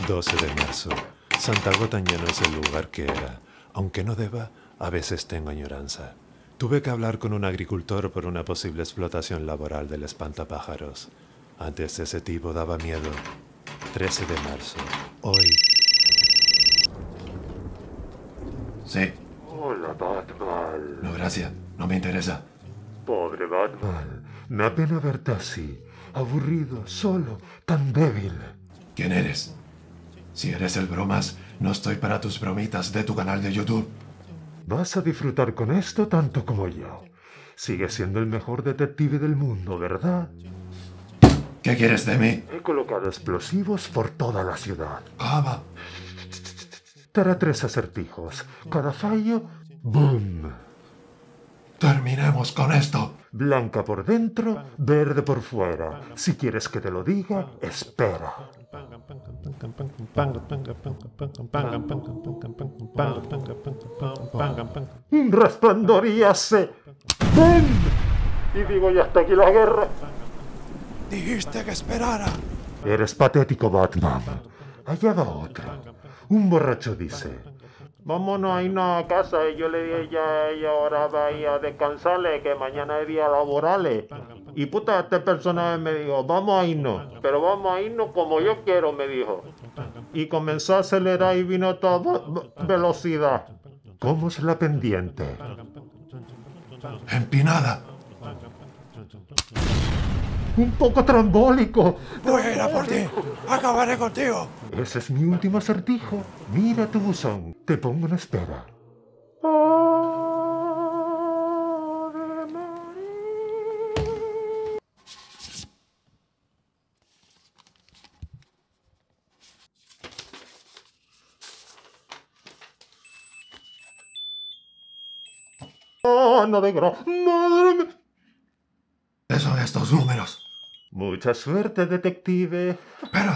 12 de marzo. Santa Gothan ya no es el lugar que era. Aunque no deba, a veces tengo añoranza. Tuve que hablar con un agricultor por una posible explotación laboral del espantapájaros. Antes ese tipo daba miedo. 13 de marzo. Hoy. Sí. Hola, Batman. No, gracias. No me interesa. Pobre Batman. Me apena verte así. Aburrido, solo, tan débil. ¿Quién eres? Si eres el bromas, no estoy para tus bromitas de tu canal de YouTube. Vas a disfrutar con esto tanto como yo. Sigues siendo el mejor detective del mundo, ¿verdad? ¿Qué quieres de mí? He colocado explosivos por toda la ciudad. ¿Cómo? Te haré 3 acertijos. Cada fallo, ¡boom! Terminemos con esto. Blanca por dentro, verde por fuera. Si quieres que te lo diga, espera. Resplandoríase. ¡Bum! Y digo, ya está aquí la guerra. Dijiste que esperara. Eres patético, Batman. Allá va otro. Un borracho dice: vámonos a irnos a casa. Y yo le dije ya, ella ahora va a ir a descansarle, que mañana es día laborales. Y puta, este personaje me dijo: vamos a irnos, pero vamos a irnos como yo quiero, me dijo. Y comenzó a acelerar y vino a toda velocidad. ¿Cómo es la pendiente? Empinada. Un poco trambólico. Voy a ir a por ti. Acabaré contigo. Ese es mi último acertijo. Mira tu buzón. Te pongo en espera. ¡Oh, no de gra... ¡Madre mía! ¿Qué son estos números? Mucha suerte, detective. Espera.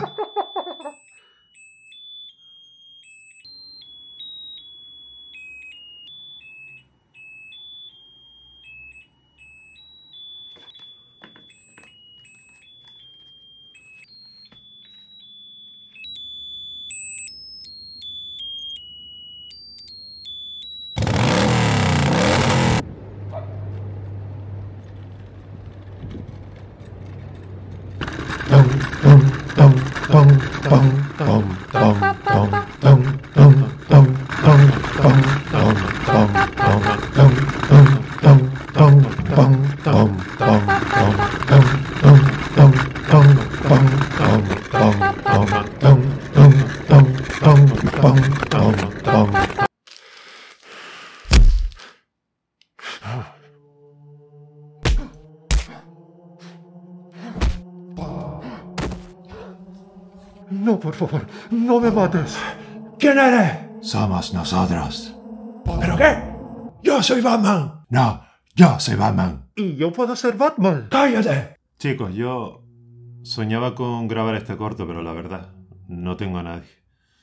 No, por favor, no me mates. ¿Quién eres? Somos nosotros. ¿Pero qué? ¡Yo soy Batman! No, yo soy Batman. Y yo puedo ser Batman. ¡Cállate! Chicos, yo soñaba con grabar este corto, pero la verdad, no tengo a nadie.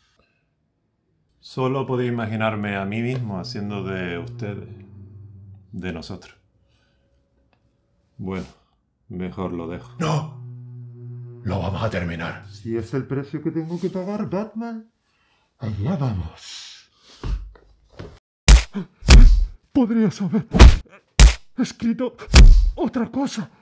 Solo podía imaginarme a mí mismo haciendo de ustedes, de nosotros. Bueno, mejor lo dejo. No. Lo vamos a terminar. Si es el precio que tengo que pagar, Batman, allá vamos. Podrías haber escrito otra cosa.